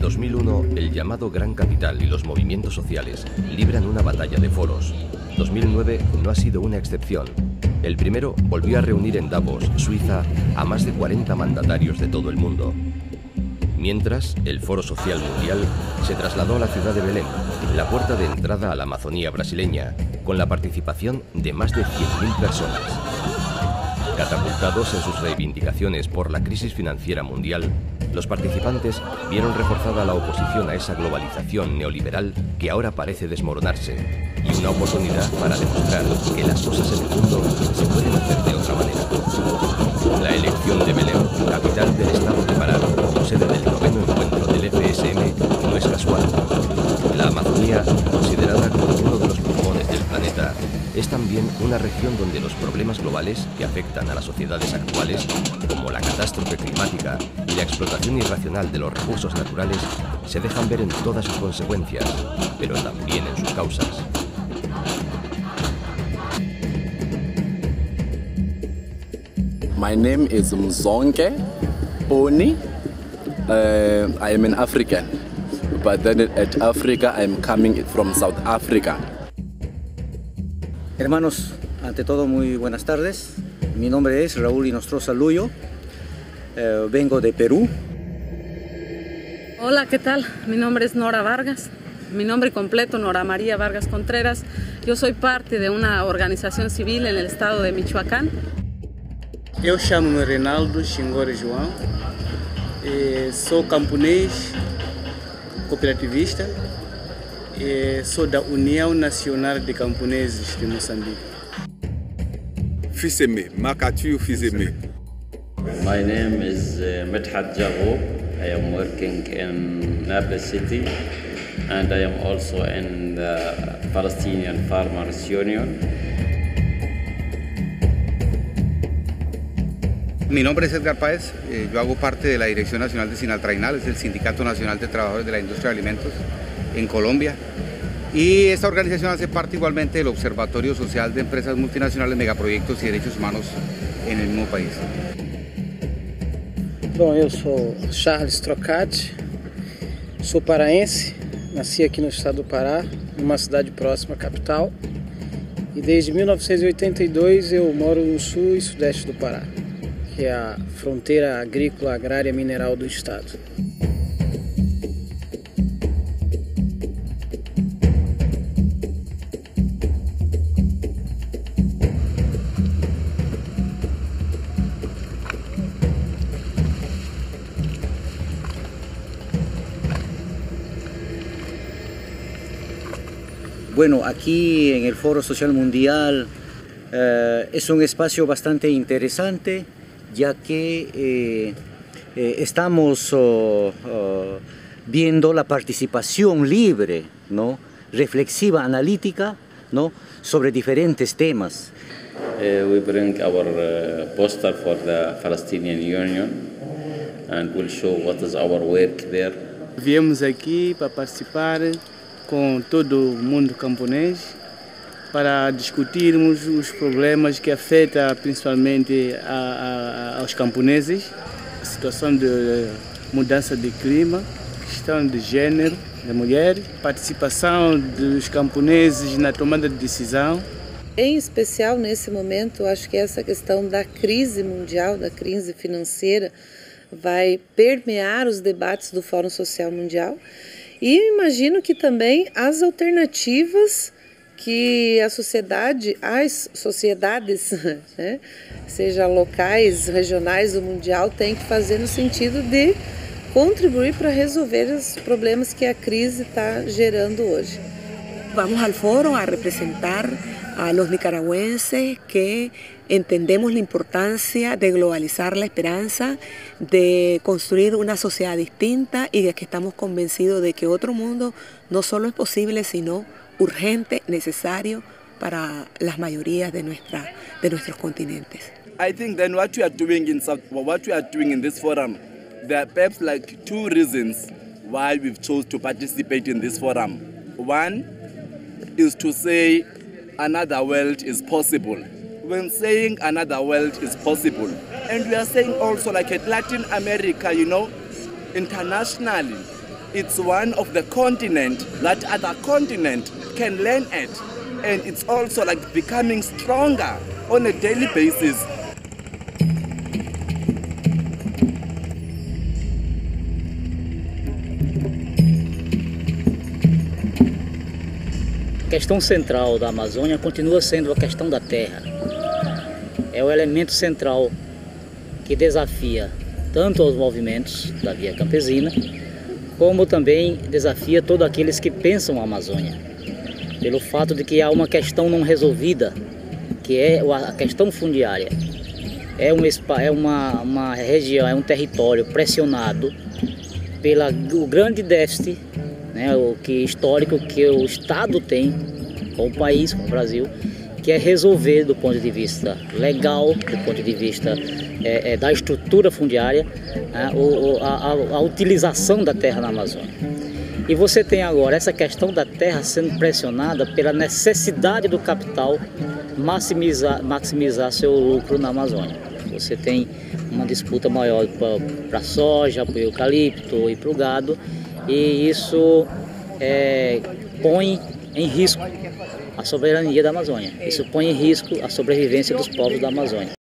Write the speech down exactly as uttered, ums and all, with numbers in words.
dos mil uno, el llamado Gran Capital y los movimientos sociales libran una batalla de foros. dos mil nueve no ha sido una excepción. El primero volvió a reunir en Davos, Suiza, a más de cuarenta mandatarios de todo el mundo. Mientras, el Foro Social Mundial se trasladó a la ciudad de Belém, la puerta de entrada a la Amazonía brasileña, con la participación de más de cien mil personas. Catapultados en sus reivindicaciones por la crisis financiera mundial, los participantes vieron reforzada la oposición a esa globalización neoliberal que ahora parece desmoronarse, y una oportunidad para demostrar que las cosas en el mundo se pueden hacer de otra manera. La elección de Belém, capital del estado de Pará, sede del noveno encuentro del F S M, no es casual. La Amazonía, considerada como uno de los pulmones del planeta, es también una región donde los problemas globales que afectan a las sociedades actuales, como la catástrofe climática y la explotación irracional de los recursos naturales, se dejan ver en todas sus consecuencias, pero también en sus causas. My name is Mzonke Oni. Uh, I am an African, but then at Africa I am coming from South Africa. Hermanos, ante todo muy buenas tardes. Mi nombre es Raúl Inostroza Luyo, eh, vengo de Perú. Hola, ¿qué tal? Mi nombre es Nora Vargas. Mi nombre completo, Nora María Vargas Contreras. Yo soy parte de una organización civil en el estado de Michoacán. Eu chamo-me Reinaldo Xingore João, e sou camponês, cooperativista, e sou da União Nacional de Camponeses de Moçambique. Fizeme, Makatu Fizeme. My name is uh, Medhat Jago. I am working in Nablus City, and I am also in the Palestinian Farmers Union. Mi nombre es Edgar Páez, eh, yo hago parte de la Dirección Nacional de Sinaltrainal, es el Sindicato Nacional de Trabajadores de la Industria de Alimentos en Colombia. Y esta organización hace parte igualmente del Observatorio Social de Empresas Multinacionales, Megaproyectos y Derechos Humanos en el mismo país. Bom, eu sou Charles Trocati, sou paraense, nasci aqui no estado do Pará, numa cidade próxima à capital. E desde mil novecentos e oitenta e dois eu moro no sul e sudeste do Pará, que é a fronteira agrícola, agrária e mineral do estado. Bueno, aquí en el Foro Social Mundial eh, es un espacio bastante interesante, ya que eh, eh, estamos oh, oh, viendo la participación libre, ¿no?, reflexiva, analítica, ¿no?, sobre diferentes temas. Uh, we bring our uh, poster for the Palestinian Union and we'll show what is our work there. Viemos aqui para participar com todo o mundo camponês para discutirmos os problemas que afetam principalmente a, a, aos camponeses, a situação de mudança de clima, questão de gênero da mulher, participação dos camponeses na tomada de decisão. Em especial nesse momento, acho que essa questão da crise mundial, da crise financeira, vai permear os debates do Fórum Social Mundial. E imagino que também as alternativas que a sociedade, as sociedades, né, seja locais, regionais ou mundial, têm que fazer no sentido de contribuir para resolver os problemas que a crise está gerando hoje. Vamos al foro a representar a los nicaragüenses que entendemos la importancia de globalizar la esperanza, de construir una sociedad distinta y de que estamos convencidos de que otro mundo no solo es posible, sino urgente, necesario para las mayorías de, nuestra, de nuestros continentes. I think then what we are doing in South, what we are doing in this forum, there are perhaps like two reasons why we've chose to participate in this forum. One is to say another world is possible. When saying another world is possible, and we are saying also like at Latin America, you know, internationally, It's one of the continent that other continent can learn at. And it's also like becoming stronger on a daily basis. A questão central da Amazônia continua sendo a questão da terra. É o elemento central que desafia tanto os movimentos da via campesina, como também desafia todos aqueles que pensam a Amazônia. Pelo fato de que há uma questão não resolvida, que é a questão fundiária. É uma, é uma, uma região, é um território pressionado pelo grande déficit, né, o que, histórico que o Estado tem com o país, com o Brasil, que é resolver do ponto de vista legal, do ponto de vista é, é, da estrutura fundiária, né, o, a, a, a utilização da terra na Amazônia. E você tem agora essa questão da terra sendo pressionada pela necessidade do capital maximizar, maximizar seu lucro na Amazônia. Você tem uma disputa maior para a soja, para o eucalipto e para o gado, e isso é, põe em risco a soberania da Amazônia. Isso põe em risco a sobrevivência dos povos da Amazônia.